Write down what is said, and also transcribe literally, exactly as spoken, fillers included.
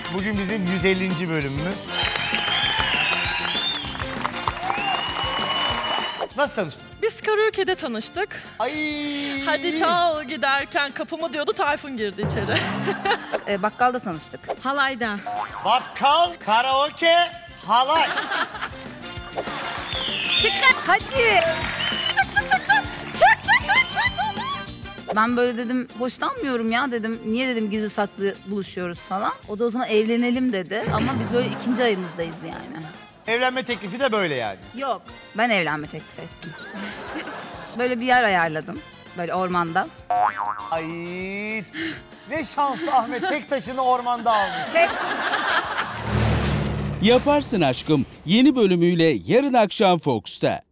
Bugün bizim yüz ellinci bölümümüz. Nasıl tanıştın? Biz karaoke'de tanıştık. Ay. Hadi çal giderken kapımı diyordu, Tayfun girdi içeri. E, bakkalda tanıştık. Halayda. Bakkal, karaoke, halay. Çıktı. Hadi. Çıktı çıktı. Çıktı çıktı. Ben böyle dedim hoşlanmıyorum ya dedim. Niye dedim gizli saklı buluşuyoruz falan. O da o zaman evlenelim dedi. Ama biz böyle ikinci ayımızdayız yani. Evlenme teklifi de böyle yani. Yok. Ben evlenme teklif ettim. Böyle bir yer ayarladım. Böyle ormanda. Ay. Ne şanslı Ahmet, tek taşını ormanda almış. Tek... Yaparsın Aşkım yeni bölümüyle yarın akşam Fox'ta.